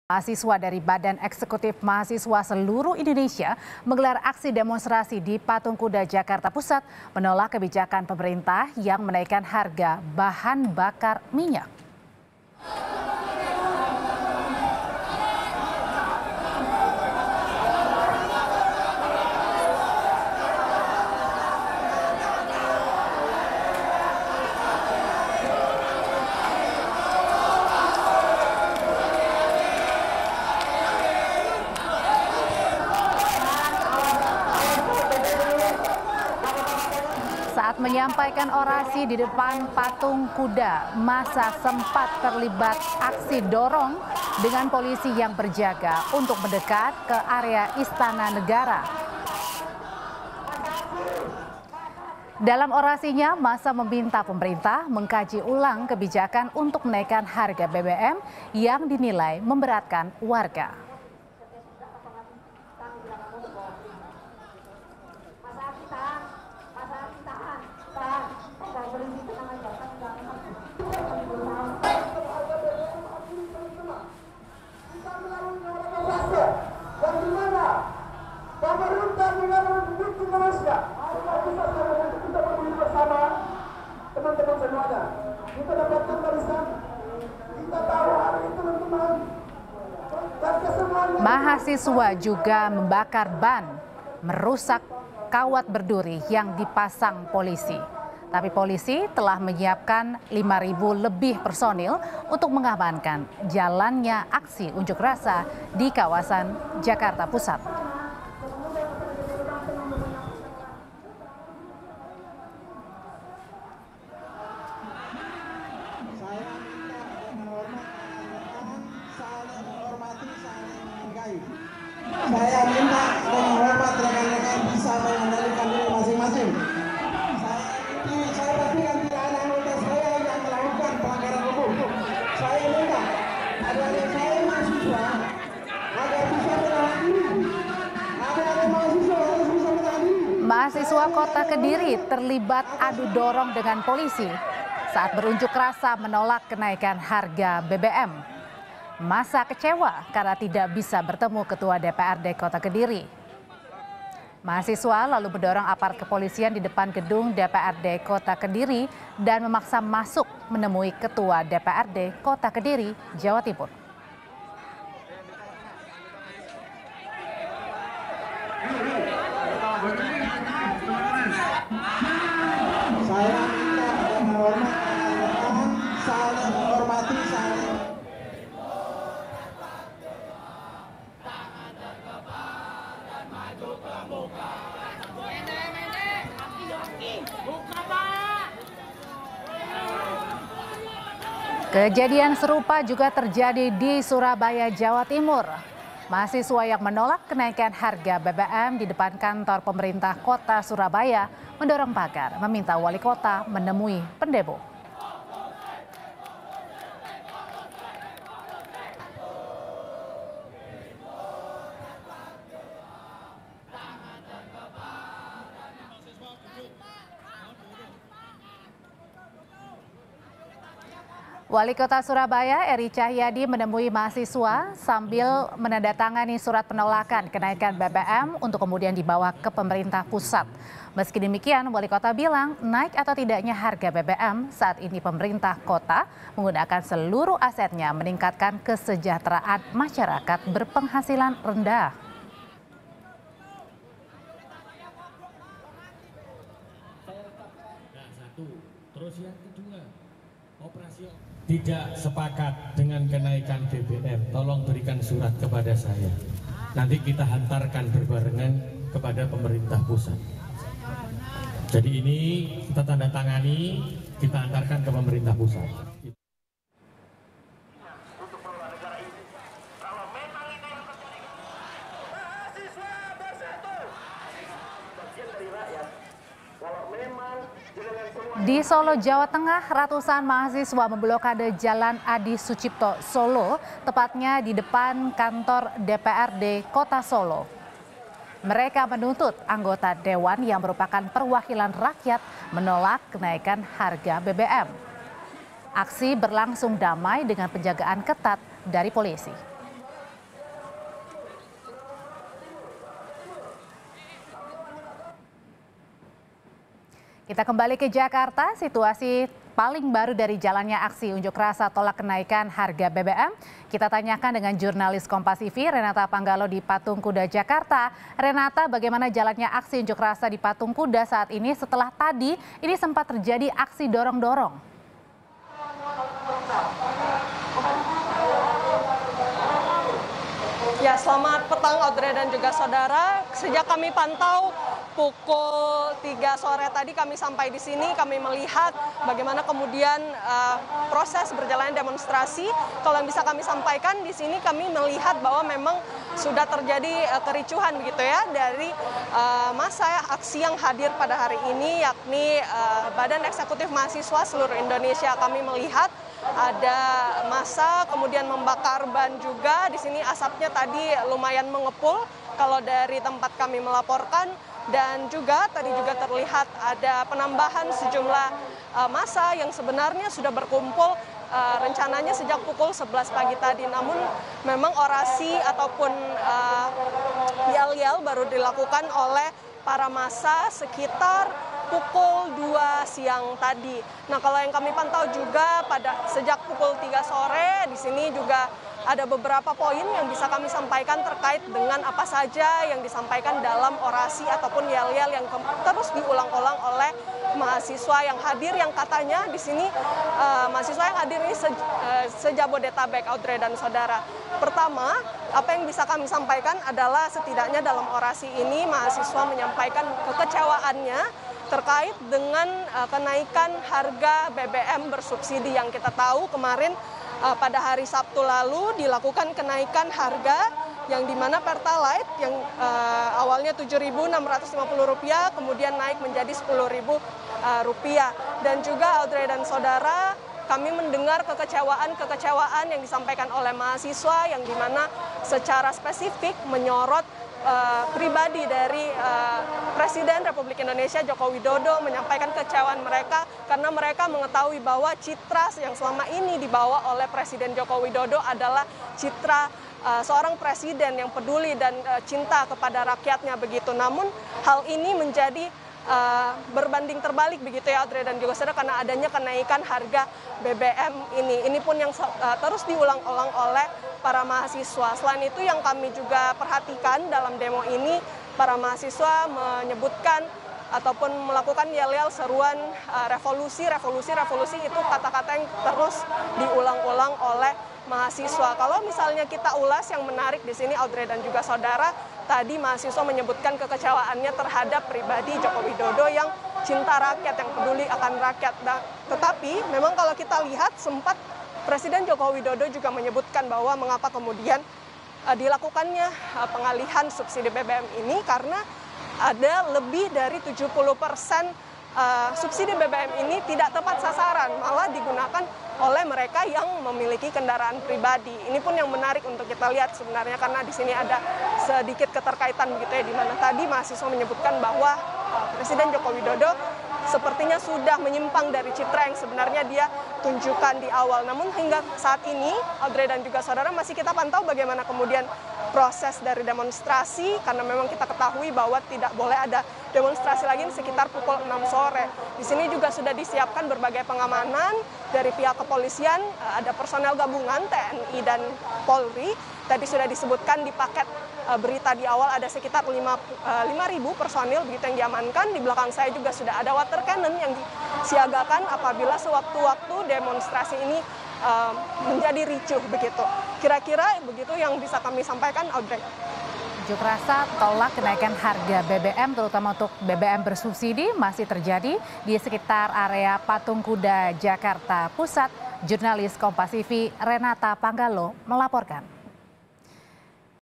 Mahasiswa dari Badan Eksekutif Mahasiswa seluruh Indonesia menggelar aksi demonstrasi di Patung Kuda, Jakarta Pusat menolak kebijakan pemerintah yang menaikkan harga bahan bakar minyak. Saat menyampaikan orasi di depan Patung Kuda, massa sempat terlibat aksi dorong dengan polisi yang berjaga untuk mendekat ke area Istana Negara. Dalam orasinya, massa meminta pemerintah mengkaji ulang kebijakan untuk menaikkan harga BBM yang dinilai memberatkan warga. Teman-teman semuanya, kita dapatkan barisan, kita tahu hari itu teman-teman. Mahasiswa juga membakar ban, merusak kawat berduri yang dipasang polisi. Tapi polisi telah menyiapkan 5.000 lebih personil untuk mengamankan jalannya aksi unjuk rasa di kawasan Jakarta Pusat. Saya minta dengan hormat rekan-rekan bisa mengendalikan diri masing-masing. Saya pastikan tidak ada anggota saya yang melakukan pelanggaran hukum. Saya minta adik-adik saya mahasiswa agar bisa menahan diri. Adik-adik mahasiswa harus bisa menahan diri. Mahasiswa Kota Kediri terlibat adu dorong dengan polisi saat berunjuk rasa menolak kenaikan harga BBM. Massa kecewa karena tidak bisa bertemu Ketua DPRD Kota Kediri. Mahasiswa lalu mendorong aparat kepolisian di depan gedung DPRD Kota Kediri dan memaksa masuk menemui Ketua DPRD Kota Kediri, Jawa Timur. Saya minta dengan hormat rekan-rekan saling menghormati saling. Kejadian serupa juga terjadi di Surabaya, Jawa Timur. Mahasiswa yang menolak kenaikan harga BBM di depan kantor pemerintah kota Surabaya mendorong pagar meminta wali kota menemui pendemo. Wali Kota Surabaya Eri Cahyadi menemui mahasiswa sambil menandatangani surat penolakan kenaikan BBM untuk kemudian dibawa ke pemerintah pusat. Meski demikian, Wali Kota bilang naik atau tidaknya harga BBM saat ini pemerintah kota menggunakan seluruh asetnya meningkatkan kesejahteraan masyarakat berpenghasilan rendah. Nah, satu. Terus yang kedua, operasi tidak sepakat dengan kenaikan BBM, tolong berikan surat kepada saya. Nanti kita hantarkan berbarengan kepada pemerintah pusat. Jadi ini kita tanda tangani, kita hantarkan ke pemerintah pusat. Di Solo, Jawa Tengah, ratusan mahasiswa memblokade Jalan Adi Sucipto, Solo, tepatnya di depan kantor DPRD Kota Solo. Mereka menuntut anggota dewan yang merupakan perwakilan rakyat menolak kenaikan harga BBM. Aksi berlangsung damai dengan penjagaan ketat dari polisi. Kita kembali ke Jakarta, situasi paling baru dari jalannya aksi unjuk rasa tolak kenaikan harga BBM. Kita tanyakan dengan jurnalis Kompas TV Renata Panggalo di Patung Kuda, Jakarta. Renata, bagaimana jalannya aksi unjuk rasa di Patung Kuda saat ini setelah tadi ini sempat terjadi aksi dorong-dorong? Ya, selamat petang Audrey dan juga saudara. Sejak kami pantau pukul 3 sore tadi kami sampai di sini, kami melihat bagaimana kemudian proses berjalannya demonstrasi. Kalau yang bisa kami sampaikan di sini, kami melihat bahwa memang sudah terjadi kericuhan begitu ya dari massa aksi yang hadir pada hari ini, yakni Badan Eksekutif Mahasiswa seluruh Indonesia. Kami melihat ada massa kemudian membakar ban juga. Di sini asapnya tadi lumayan mengepul kalau dari tempat kami melaporkan, dan juga tadi juga terlihat ada penambahan sejumlah massa yang sebenarnya sudah berkumpul rencananya sejak pukul 11 pagi tadi. Namun memang orasi ataupun yel-yel baru dilakukan oleh para massa sekitar pukul 2 siang tadi. Nah, kalau yang kami pantau juga sejak pukul 3 sore di sini juga ada beberapa poin yang bisa kami sampaikan terkait dengan apa saja yang disampaikan dalam orasi ataupun yel-yel yang terus diulang-ulang oleh mahasiswa yang hadir, yang katanya di sini mahasiswa yang hadir ini se-Jabodetabek, Audrey dan saudara. Pertama, apa yang bisa kami sampaikan adalah setidaknya dalam orasi ini mahasiswa menyampaikan kekecewaannya terkait dengan kenaikan harga BBM bersubsidi yang kita tahu kemarin pada hari Sabtu lalu dilakukan kenaikan harga yang dimana Pertalite yang awalnya Rp7.650 kemudian naik menjadi Rp10.000. Dan juga Audrey dan saudara, kami mendengar kekecewaan yang disampaikan oleh mahasiswa yang dimana secara spesifik menyorot pribadi dari Presiden Republik Indonesia Joko Widodo, menyampaikan kekecewaan mereka karena mereka mengetahui bahwa citra yang selama ini dibawa oleh Presiden Joko Widodo adalah citra seorang presiden yang peduli dan cinta kepada rakyatnya begitu. Namun hal ini menjadi berbanding terbalik begitu ya Audrey dan juga saudara, karena adanya kenaikan harga BBM ini. Ini pun yang terus diulang-ulang oleh para mahasiswa. Selain itu yang kami juga perhatikan dalam demo ini, para mahasiswa menyebutkan ataupun melakukan yel-yel seruan revolusi itu kata-kata yang terus diulang-ulang oleh mahasiswa. Kalau misalnya kita ulas yang menarik di sini Audrey dan juga saudara, tadi mahasiswa menyebutkan kekecewaannya terhadap pribadi Joko Widodo yang cinta rakyat, yang peduli akan rakyat. Nah, tetapi memang kalau kita lihat sempat Presiden Joko Widodo juga menyebutkan bahwa mengapa kemudian dilakukannya pengalihan subsidi BBM ini karena ada lebih dari 70% subsidi BBM ini tidak tepat sasaran, malah digunakan oleh mereka yang memiliki kendaraan pribadi. Ini pun yang menarik untuk kita lihat sebenarnya, karena di sini ada sedikit keterkaitan begitu ya, di mana tadi mahasiswa menyebutkan bahwa Presiden Joko Widodo sepertinya sudah menyimpang dari citra yang sebenarnya dia tunjukkan di awal. Namun hingga saat ini, Audrey dan juga saudara, masih kita pantau bagaimana kemudian proses dari demonstrasi, karena memang kita ketahui bahwa tidak boleh ada demonstrasi lagi sekitar pukul 6 sore. Di sini juga sudah disiapkan berbagai pengamanan dari pihak kepolisian, ada personel gabungan TNI dan Polri. Tadi sudah disebutkan di paket berita di awal ada sekitar 5.000 personil begitu yang diamankan. Di belakang saya juga sudah ada water cannon yang disiagakan apabila sewaktu-waktu demonstrasi ini menjadi ricuh begitu. Kira-kira begitu yang bisa kami sampaikan, Audrey. Unjuk rasa tolak kenaikan harga BBM terutama untuk BBM bersubsidi masih terjadi di sekitar area Patung Kuda, Jakarta Pusat. Jurnalis Kompas TV Renata Panggalo melaporkan.